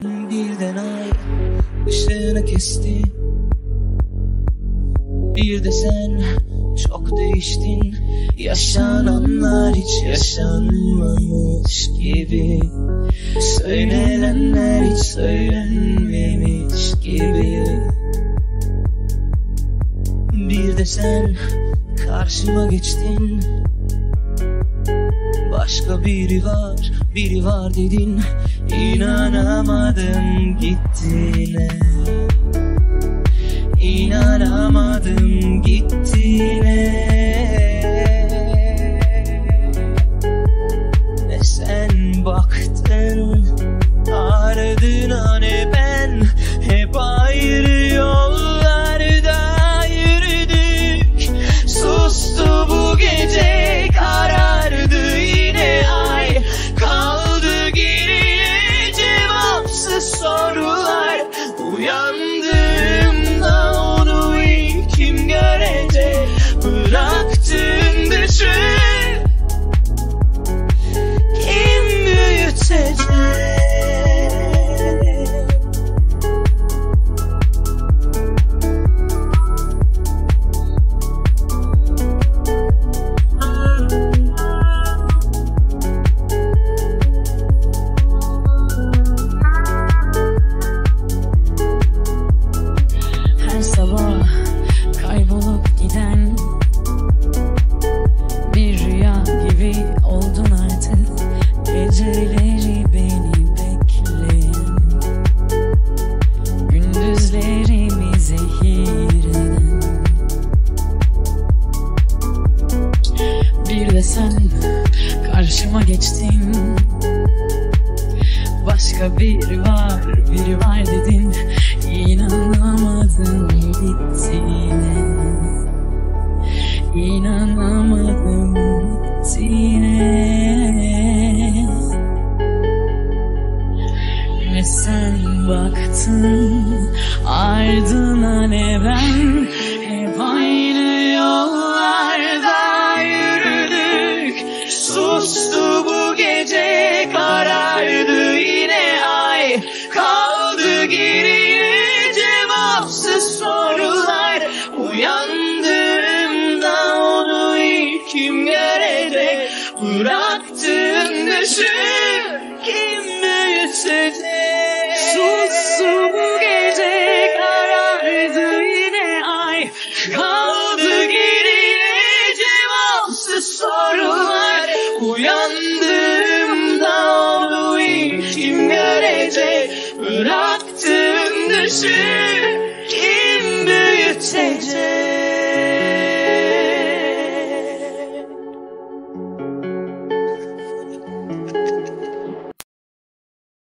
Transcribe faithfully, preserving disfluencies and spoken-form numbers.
Birden ay ışığını kesti. Bir de sen çok değiştin. Yaşananlar hiç yaşanmamış gibi, söylenenler hiç söylenmemiş gibi. Bir de sen karşıma geçtin. Başka biri var, biri var dedin. İnanamadım gittiğine. İnanamadım gittiğine. Ne sen baktın ardına ne ben. Hep ayrı yollarda yürüdük. Sustu bu gece, karardı yine ay. Kaldı geriye cevapsız sorular. Uyandığımda onu ilk kim görecek? Bıraktığın dışı kim büyütecek? Kaybolup giden bir rüya gibi oldun artık. Geceleri beni bekleyen, gündüzlerimi zehir eden. Bir de sen karşıma geçtin. Başka biri var, biri var dedin. İnanamadım gittiğine. İnanamadım gittiğine. Ne sen baktın ardına ne ben. Hep aynı yollarda yürüdük. Sustu bu gece, karardı yine ay. Kaldı geriye cevapsız sorular. Uyandığımda onu ilk kim görecek? Bıraktığın dışı kim büyütecek? Sustu bu gece, karardı yine ay. Kaldı geriye cevapsız sorular. Uyandığımda onu ilk kim görecek? Bıraktığın dışı kim büyütecek?